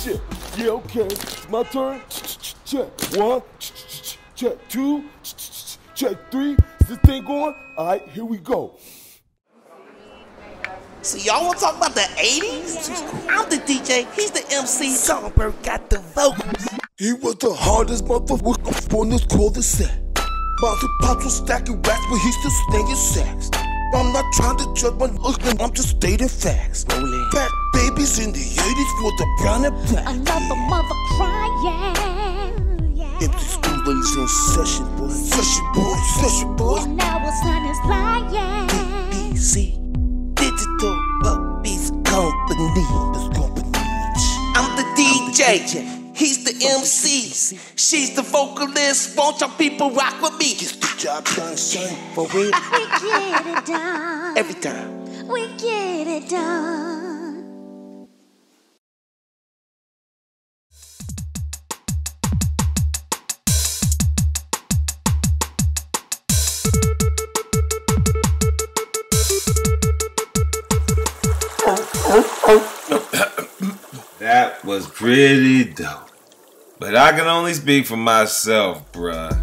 shit. Yeah, okay. It's my turn. Check. 1. Check. 2. Check. 3. Is this thing going? All right, here we go. So y'all want to talk about the 80s? I'm the DJ, he's the MC. Songbird got the vocals. He was the hardest motherfucker on this cul-de-sac. Bounce pops was stacking racks, but he still staying sacks. I'm not trying to judge my look, I'm just stating facts. Back babies in the 80s for the brown and black. Another mother crying. Yeah. Empty school ladies in session, boy. Session, boy. Session, boy. And now her son is lying. BBC, Digital Puppies Company. I'm the DJ. He's the MC. She's the vocalist. Won't y'all people rock with me? It's the job done, son. For real. We get it done. Every time. We get it done. That was pretty dope. But I can only speak for myself, bruh.